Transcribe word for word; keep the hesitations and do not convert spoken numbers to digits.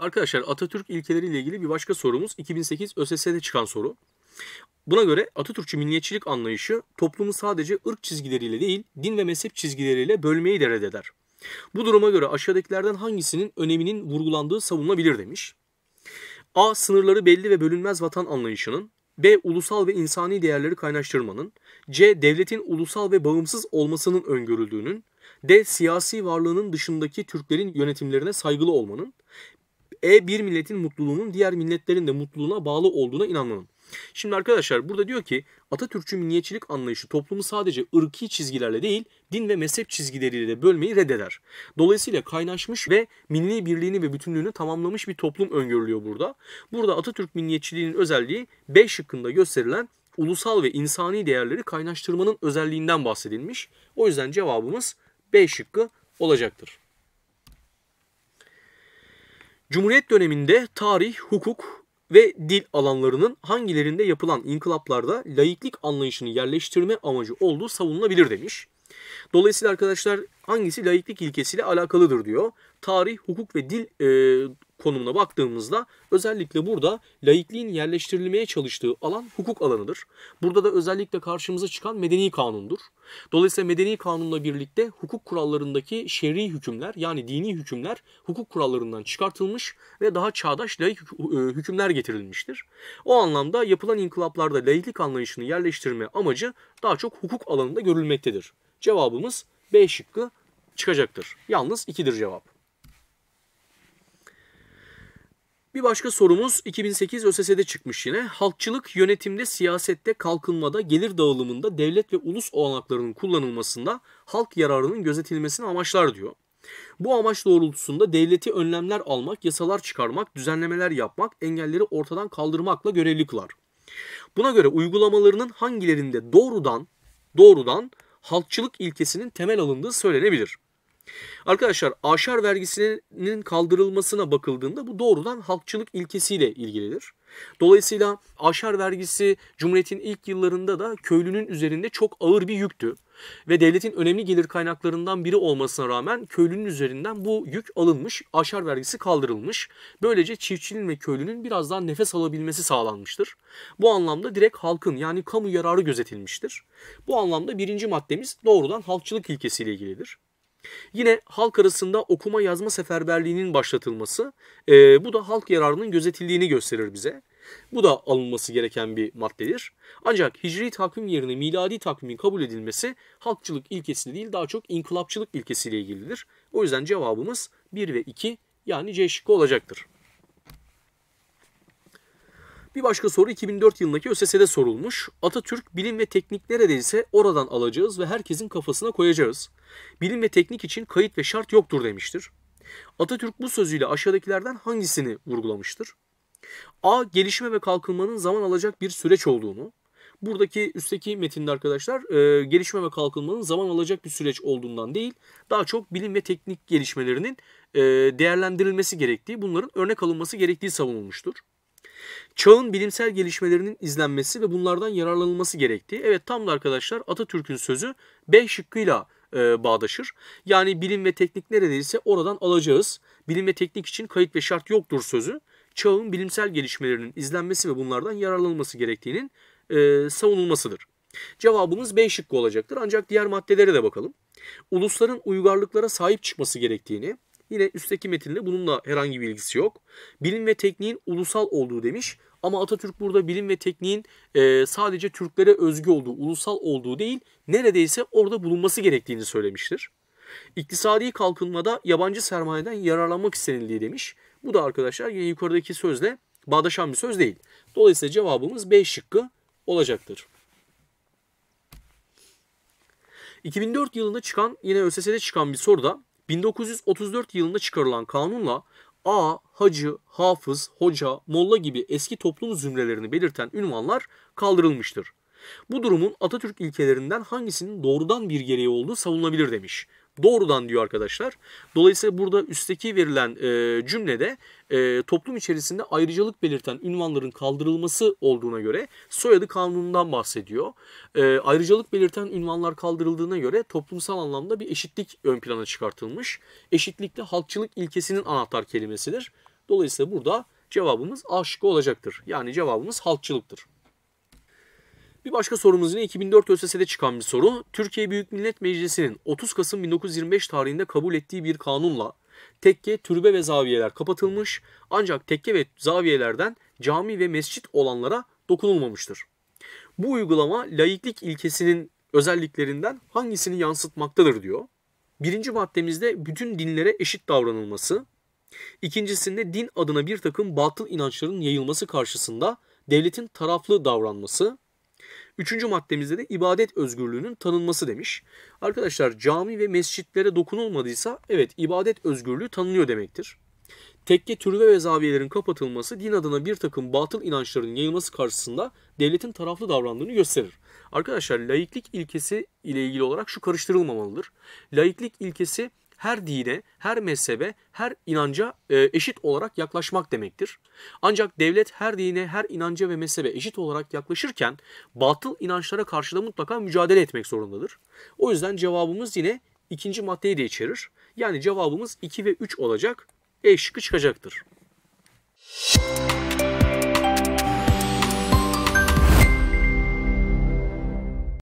Arkadaşlar Atatürk ilkeleriyle ilgili bir başka sorumuz iki bin sekiz ÖSS'de çıkan soru. Buna göre Atatürkçü milliyetçilik anlayışı toplumu sadece ırk çizgileriyle değil, din ve mezhep çizgileriyle bölmeyi de reddeder. Bu duruma göre aşağıdakilerden hangisinin öneminin vurgulandığı savunulabilir demiş. A. Sınırları belli ve bölünmez vatan anlayışının. B. Ulusal ve insani değerleri kaynaştırmanın. C. Devletin ulusal ve bağımsız olmasının öngörüldüğünün. D. Siyasi varlığının dışındaki Türklerin yönetimlerine saygılı olmanın. E. Bir milletin mutluluğunun diğer milletlerin de mutluluğuna bağlı olduğuna inanmanın. Şimdi arkadaşlar burada diyor ki Atatürkçü milliyetçilik anlayışı toplumu sadece ırki çizgilerle değil, din ve mezhep çizgileriyle de bölmeyi reddeder. Dolayısıyla kaynaşmış ve milli birliğini ve bütünlüğünü tamamlamış bir toplum öngörülüyor burada. Burada Atatürk milliyetçiliğinin özelliği B şıkkında gösterilen ulusal ve insani değerleri kaynaştırmanın özelliğinden bahsedilmiş. O yüzden cevabımız B şıkkı olacaktır. Cumhuriyet döneminde tarih, hukuk ve dil alanlarının hangilerinde yapılan inkılaplarda laiklik anlayışını yerleştirme amacı olduğu savunulabilir demiş. Dolayısıyla arkadaşlar hangisi laiklik ilkesiyle alakalıdır diyor. Tarih, hukuk ve dil e, konumuna baktığımızda özellikle burada laikliğin yerleştirilmeye çalıştığı alan hukuk alanıdır. Burada da özellikle karşımıza çıkan medeni kanundur. Dolayısıyla medeni kanunla birlikte hukuk kurallarındaki şer'i hükümler yani dini hükümler hukuk kurallarından çıkartılmış ve daha çağdaş laik hükümler getirilmiştir. O anlamda yapılan inkılaplarda laiklik anlayışını yerleştirme amacı daha çok hukuk alanında görülmektedir. Cevabımız B şıkkı çıkacaktır. Yalnız ikidir cevap. Bir başka sorumuz iki bin sekiz ÖSS'de çıkmış yine. Halkçılık yönetimde, siyasette, kalkınmada, gelir dağılımında, devlet ve ulus olanaklarının kullanılmasında halk yararının gözetilmesini amaçlar diyor. Bu amaç doğrultusunda devleti önlemler almak, yasalar çıkarmak, düzenlemeler yapmak, engelleri ortadan kaldırmakla görevli kılar. Buna göre uygulamalarının hangilerinde doğrudan doğrudan halkçılık ilkesinin temel alındığı söylenebilir. Arkadaşlar aşar vergisinin kaldırılmasına bakıldığında bu doğrudan halkçılık ilkesiyle ilgilidir. Dolayısıyla aşar vergisi Cumhuriyet'in ilk yıllarında da köylünün üzerinde çok ağır bir yüktü. Ve devletin önemli gelir kaynaklarından biri olmasına rağmen köylünün üzerinden bu yük alınmış, aşar vergisi kaldırılmış. Böylece çiftçinin ve köylünün biraz daha nefes alabilmesi sağlanmıştır. Bu anlamda direkt halkın yani kamu yararı gözetilmiştir. Bu anlamda birinci maddemiz doğrudan halkçılık ilkesiyle ilgilidir. Yine halk arasında okuma yazma seferberliğinin başlatılması, e, bu da halk yararının gözetildiğini gösterir bize. Bu da alınması gereken bir maddedir. Ancak hicri takvim yerine miladi takvimin kabul edilmesi halkçılık ilkesiyle değil daha çok inkılapçılık ilkesiyle ilgilidir. O yüzden cevabımız bir ve iki yani C şıkkı olacaktır. Bir başka soru iki bin dört yılındaki ÖSS'de sorulmuş. Atatürk bilim ve teknik neredeyse oradan alacağız ve herkesin kafasına koyacağız. Bilim ve teknik için kayıt ve şart yoktur demiştir. Atatürk bu sözüyle aşağıdakilerden hangisini vurgulamıştır? A. Gelişme ve kalkınmanın zaman alacak bir süreç olduğunu. Buradaki üstteki metinde arkadaşlar e, gelişme ve kalkınmanın zaman alacak bir süreç olduğundan değil, daha çok bilim ve teknik gelişmelerinin e, değerlendirilmesi gerektiği, bunların örnek alınması gerektiği savunulmuştur. Çağın bilimsel gelişmelerinin izlenmesi ve bunlardan yararlanılması gerektiği. Evet tam da arkadaşlar Atatürk'ün sözü B şıkkıyla e, bağdaşır. Yani bilim ve teknik neredeyse oradan alacağız. Bilim ve teknik için kayıt ve şart yoktur sözü. Çağın bilimsel gelişmelerinin izlenmesi ve bunlardan yararlanılması gerektiğinin e, savunulmasıdır. Cevabımız B şıkkı olacaktır. Ancak diğer maddelere de bakalım. Ulusların uygarlıklara sahip çıkması gerektiğini, yine üstteki metinde bununla herhangi bir ilgisi yok. Bilim ve tekniğin ulusal olduğu demiş. Ama Atatürk burada bilim ve tekniğin e, sadece Türklere özgü olduğu, ulusal olduğu değil, neredeyse orada bulunması gerektiğini söylemiştir. İktisadi kalkınmada yabancı sermayeden yararlanmak istenildiği demiş. Bu da arkadaşlar yine yukarıdaki sözle bağdaşan bir söz değil. Dolayısıyla cevabımız B şıkkı olacaktır. iki bin dört yılında çıkan, yine ÖSS'de çıkan bir soruda bin dokuz yüz otuz dört yılında çıkarılan kanunla A, hacı, hafız, hoca, molla gibi eski toplum zümrelerini belirten ünvanlar kaldırılmıştır. Bu durumun Atatürk ilkelerinden hangisinin doğrudan bir gereği olduğu savunulabilir demiş. Doğrudan diyor arkadaşlar. Dolayısıyla burada üstteki verilen e, cümlede e, toplum içerisinde ayrıcalık belirten ünvanların kaldırılması olduğuna göre soyadı kanunundan bahsediyor. E, ayrıcalık belirten ünvanlar kaldırıldığına göre toplumsal anlamda bir eşitlik ön plana çıkartılmış. Eşitlik de halkçılık ilkesinin anahtar kelimesidir. Dolayısıyla burada cevabımız A şıkkı olacaktır. Yani cevabımız halkçılıktır. Bir başka sorumuz yine iki bin dört ÖSS'de çıkan bir soru. Türkiye Büyük Millet Meclisi'nin otuz Kasım bin dokuz yüz yirmi beş tarihinde kabul ettiği bir kanunla tekke, türbe ve zaviyeler kapatılmış, ancak tekke ve zaviyelerden cami ve mescit olanlara dokunulmamıştır. Bu uygulama laiklik ilkesinin özelliklerinden hangisini yansıtmaktadır diyor. Birinci maddemizde bütün dinlere eşit davranılması. İkincisinde din adına bir takım batıl inançların yayılması karşısında devletin taraflı davranması. Üçüncü maddemizde de ibadet özgürlüğünün tanınması demiş. Arkadaşlar cami ve mescitlere dokunulmadıysa evet ibadet özgürlüğü tanınıyor demektir. Tekke, türbe ve zaviyelerin kapatılması din adına bir takım batıl inançların yayılması karşısında devletin taraflı davrandığını gösterir. Arkadaşlar laiklik ilkesi ile ilgili olarak şu karıştırılmamalıdır. Laiklik ilkesi her dine, her mezhebe, her inanca eşit olarak yaklaşmak demektir. Ancak devlet her dine, her inanca ve mezhebe eşit olarak yaklaşırken batıl inançlara karşı da mutlaka mücadele etmek zorundadır. O yüzden cevabımız yine ikinci maddeyi de içerir. Yani cevabımız iki ve üç olacak. E şıkkı çıkacaktır.